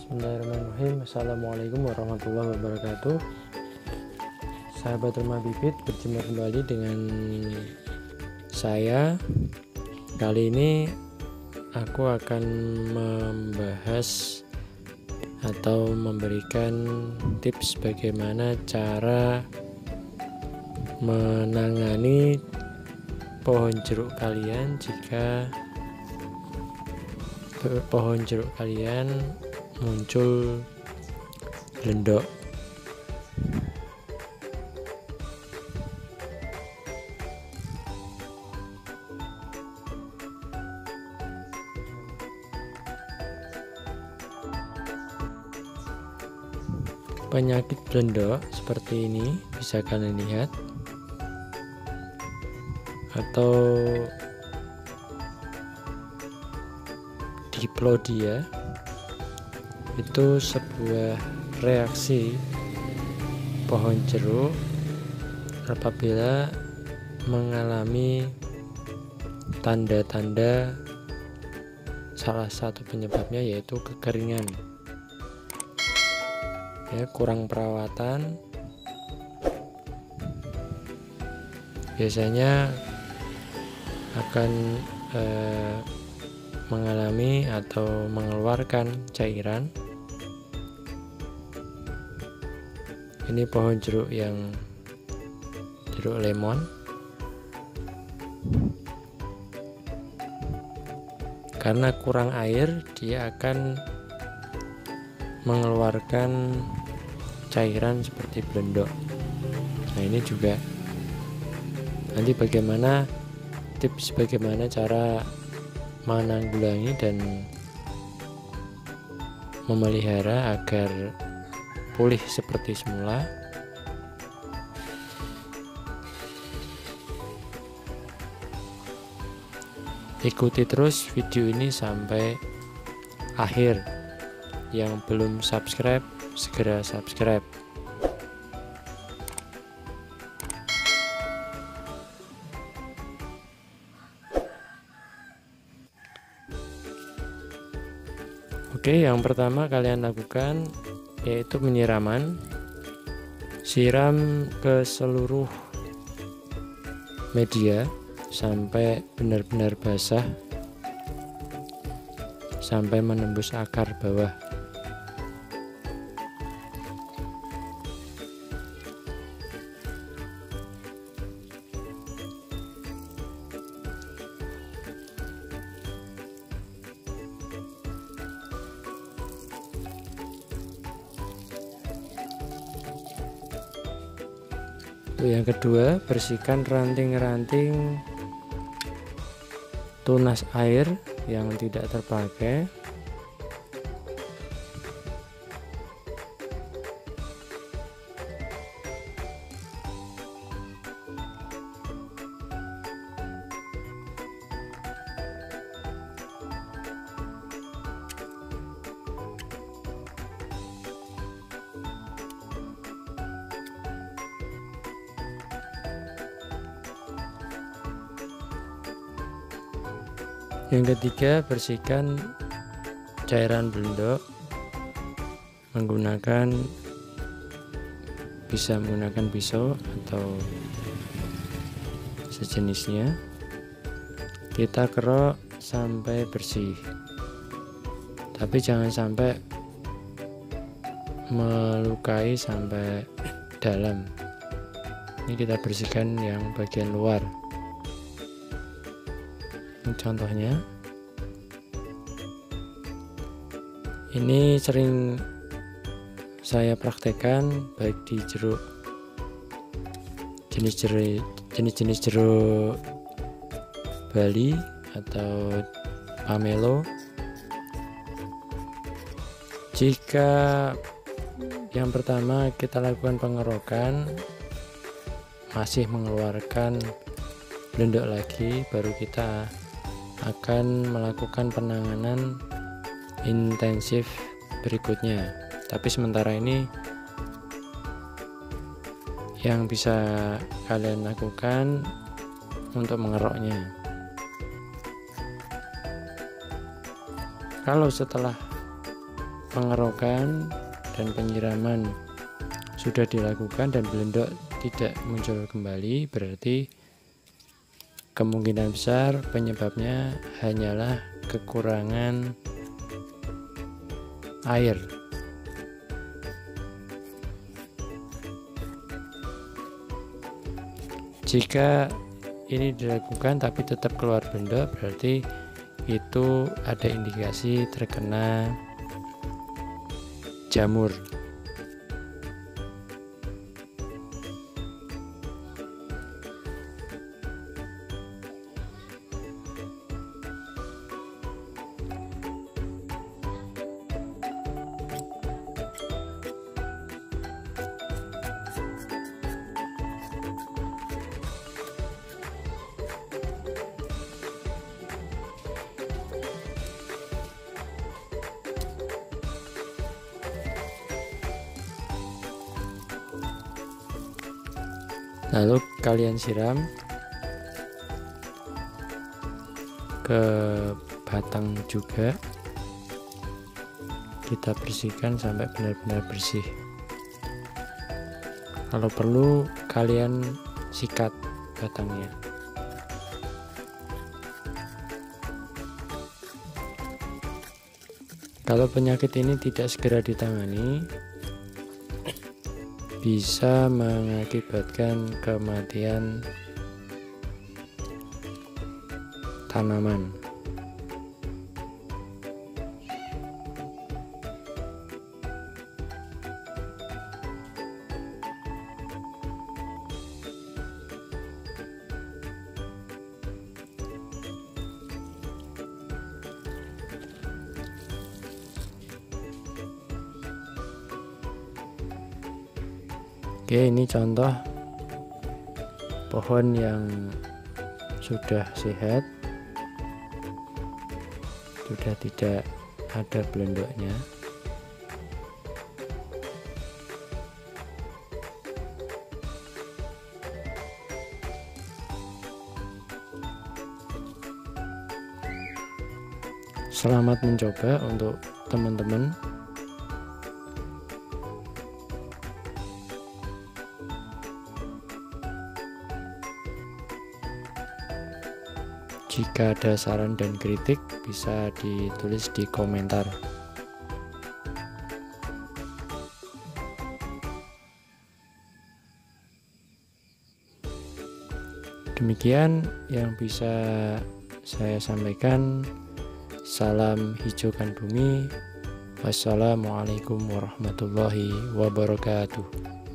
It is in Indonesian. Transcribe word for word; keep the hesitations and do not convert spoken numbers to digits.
Bismillahirrahmanirrahim. Assalamualaikum warahmatullahi wabarakatuh. Sahabat Rumah Bibit, berjumpa kembali dengan saya. Kali ini aku akan membahas atau memberikan tips bagaimana cara menangani pohon jeruk kalian jika pohon jeruk kalian muncul belendok. Penyakit belendok seperti ini bisa kalian lihat, atau diplodia, itu sebuah reaksi pohon jeruk apabila mengalami tanda-tanda salah satu penyebabnya yaitu kekeringan, ya, kurang perawatan. Biasanya akan eh, mengalami atau mengeluarkan cairan. Ini pohon jeruk yang jeruk lemon. Karena kurang air, dia akan mengeluarkan cairan seperti belendok. Nah, ini juga nanti bagaimana tips bagaimana cara menanggulangi dan memelihara agar pulih seperti semula. Ikuti terus video ini sampai akhir. Yang belum subscribe, segera subscribe. Oke, yang pertama kalian lakukan yaitu penyiraman. Siram ke seluruh media sampai benar-benar basah, sampai menembus akar bawah. Yang kedua, bersihkan ranting-ranting tunas air yang tidak terpakai. Yang ketiga, bersihkan cairan belendok menggunakan bisa menggunakan pisau atau sejenisnya. Kita kerok sampai bersih, tapi jangan sampai melukai sampai dalam. Ini kita bersihkan yang bagian luar. Contohnya ini sering saya praktekkan baik di jeruk jenis jeruk jenis-jenis jeruk Bali atau Pamelo. Jika yang pertama kita lakukan pengerokan masih mengeluarkan belendok lagi, baru kita akan melakukan penanganan intensif berikutnya. Tapi sementara ini yang bisa kalian lakukan untuk mengeroknya. Kalau setelah pengerokan dan penyiraman sudah dilakukan dan belendok tidak muncul kembali, berarti kemungkinan besar penyebabnya hanyalah kekurangan air. Jika ini dilakukan tapi tetap keluar belendok, berarti itu ada indikasi terkena jamur. Lalu kalian siram ke batang juga, kita bersihkan sampai benar-benar bersih. Kalau perlu kalian sikat batangnya. Kalau penyakit ini tidak segera ditangani, bisa mengakibatkan kematian tanaman. Oke, ini contoh pohon yang sudah sehat, sudah tidak ada belendoknya. Selamat mencoba untuk teman-teman. Jika ada saran dan kritik, bisa ditulis di komentar. Demikian yang bisa saya sampaikan. Salam hijaukan bumi. Wassalamualaikum warahmatullahi wabarakatuh.